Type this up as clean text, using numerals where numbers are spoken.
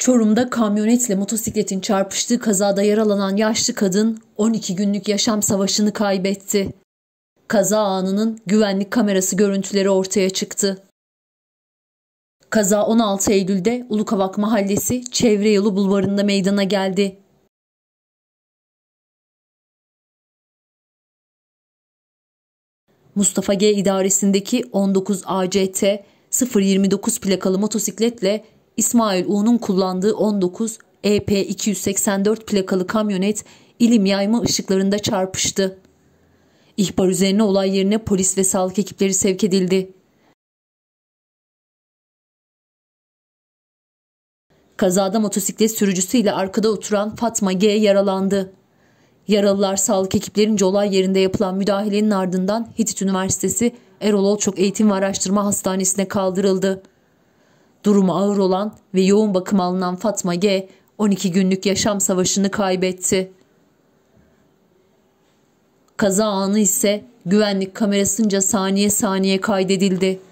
Çorum'da kamyonetle motosikletin çarpıştığı kazada yaralanan yaşlı kadın 12 günlük yaşam savaşını kaybetti. Kaza anının güvenlik kamerası görüntüleri ortaya çıktı. Kaza 16 Eylül'de Ulukavak Mahallesi Çevre Yolu Bulvarı'nda meydana geldi. Mustafa G idaresindeki 19 ACT 029 plakalı motosikletle İsmail U'nun kullandığı 19 EP 284 plakalı kamyonet İlim Yayma ışıklarında çarpıştı. İhbar üzerine olay yerine polis ve sağlık ekipleri sevk edildi. Kazada motosiklet sürücüsü ile arkada oturan Fatma G yaralandı. Yaralılar sağlık ekiplerince olay yerinde yapılan müdahalenin ardından Hitit Üniversitesi Erol Olçok Eğitim ve Araştırma Hastanesi'ne kaldırıldı. Durumu ağır olan ve yoğun bakım alınan Fatma G 12 günlük yaşam savaşını kaybetti. Kaza anı ise güvenlik kamerasınca saniye saniye kaydedildi.